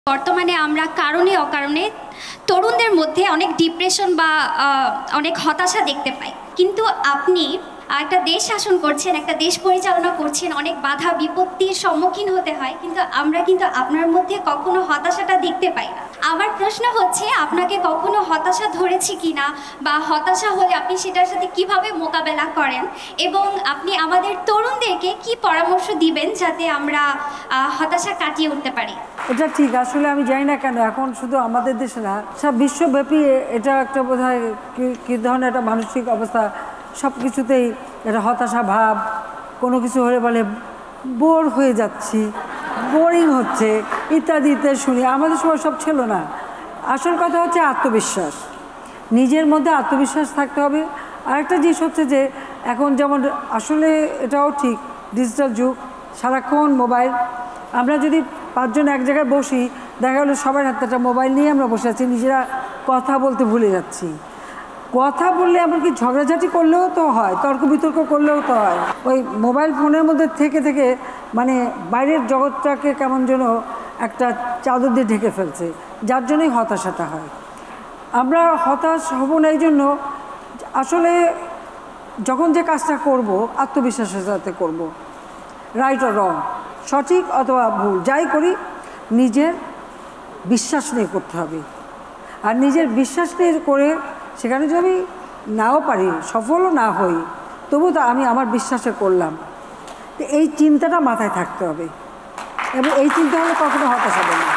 বর্তমানে আমরা কারণে অকারণে তরুণদের মধ্যে অনেক ডিপ্রেশন বা অনেক হতাশা দেখতে পাই। কিন্তু আপনি একটা দেশ শাসন করছেন, একটা দেশ পরিচালনা করছেন, অনেক বাধা বিপত্তির সম্মুখীন হতে হয়, কিন্তু আমরা কিন্তু আপনার মধ্যে কখনো হতাশাটা দেখতে পাই না। আমার প্রশ্ন হচ্ছে, আপনাকে কখনো হতাশা ধরেছে কিনা, বা হতাশা হলে আপনি সেটার সাথে কিভাবে মোকাবেলা করেন, এবং আপনি আমাদের তরুণদেরকে কি পরামর্শ দিবেন যাতে আমরা হতাশা কাটিয়ে উঠতে পারি? এটা ঠিক, আসলে আমি জানি না কেন এখন শুধু আমাদের দেশে না, সব বিশ্বব্যাপী এটা একটা বোধহয় কী ধরনের একটা মানসিক অবস্থা, সব কিছুতেই এটা হতাশা ভাব। কোনো কিছু হলে বলে বোর হয়ে যাচ্ছি, বোরিং হচ্ছে ইত্যাদি ইত্যাদি শুনি। আমাদের সময় সব ছিল না। আসল কথা হচ্ছে আত্মবিশ্বাস, নিজের মধ্যে আত্মবিশ্বাস থাকতে হবে। আরেকটা জিনিস হচ্ছে যে এখন যেমন আসলে এটাও ঠিক, ডিজিটাল যুগ, সারাক্ষণ মোবাইল। আমরা যদি 5 জন এক জায়গায় বসি, দেখা গেলো সবার হাতে একটা মোবাইল নিয়ে আমরা বসে আছি, নিজেরা কথা বলতে ভুলে যাচ্ছি। কথা বললে এমনকি ঝগড়াঝাটি করলেও তো হয়, তর্ক বিতর্ক করলেও তো হয়। ওই মোবাইল ফোনের মধ্যে থেকে থেকে মানে বাইরের জগৎটাকে কেমন যেন একটা চাদর দিয়ে ঢেকে ফেলছে, যার জন্যই হতাশাটা হয়। আমরা হতাশ হব না এই জন্য আসলে যখন যে কাজটা করব আত্মবিশ্বাসের সাথে করব, রাইট অর রং, সঠিক অথবা ভুল, যাই করি নিজের বিশ্বাস নিয়ে করতে হবে। আর নিজের বিশ্বাস নিয়ে করে সেখানে যদি আমি নাও পারি, সফলও না হই, তবু তো আমি আমার বিশ্বাসে করলাম। তো এই চিন্তাটা মাথায় থাকতে হবে, এবং এই চিন্তা হলে কখনো হতাশ হবে না।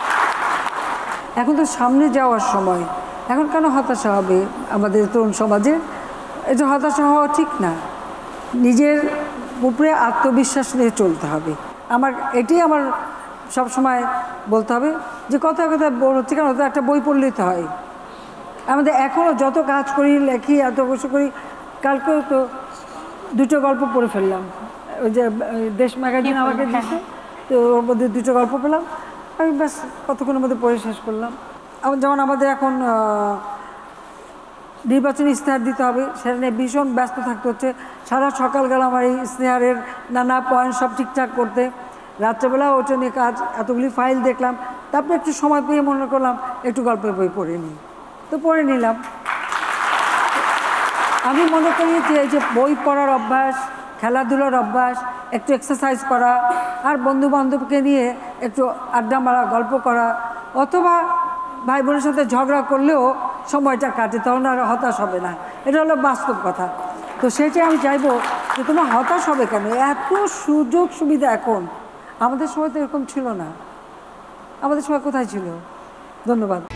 এখন তো সামনে যাওয়ার সময়, এখন কেন হতাশা হবে আমাদের তরুণ সমাজে? এটা হতাশা হওয়া ঠিক না। নিজের উপরে আত্মবিশ্বাস নিয়ে চলতে হবে। এটাই আমার সবসময় বলতে হবে যে কথায় কথায় বোর হচ্ছে কেন, তো একটা বই পড়লেই তো হয়। আমাদের এখনও যত কাজ করি, লেখি, এত কিছু করি, কালকেও তো 2টো গল্প পড়ে ফেললাম। ওই যে দেশ ম্যাগাজিন আমাকে দিচ্ছে, তো ওর মধ্যে 2টো গল্প পেলাম, আমি ব্যাস কতক্ষণের মধ্যে পড়ে শেষ করলাম। যেমন আমাদের এখন নির্বাচনী ইশতেহার দিতে হবে, সেটা নিয়ে ভীষণ ব্যস্ত থাকতে হচ্ছে। সারা সকাল গেল আমার এই ইশতেহারের নানা পয়েন্ট সব ঠিকঠাক করতে, রাত্রেবেলা ওটা নিয়ে কাজ, এতগুলি ফাইল দেখলাম। তারপরে একটু সময় পেয়ে মনে করলাম একটু গল্পের বই পড়ে নিই, তো পড়ে নিলাম। আমি মনে করি যে এই যে বই পড়ার অভ্যাস, খেলাধুলার অভ্যাস, একটু এক্সারসাইজ করা, আর বন্ধুবান্ধবকে নিয়ে একটু আড্ডা মারা, গল্প করা, অথবা ভাই বোনের সাথে ঝগড়া করলেও সময়টা কাটে, তখন আর হতাশ হবে না। এটা হলো বাস্তব কথা। তো সেটাই আমি চাইবো যে তোমার হতাশ হবে কেন? এত সুযোগ সুবিধা এখন, আমাদের সময় তো এরকম ছিল না। আমাদের সময় কোথায় ছিল? ধন্যবাদ।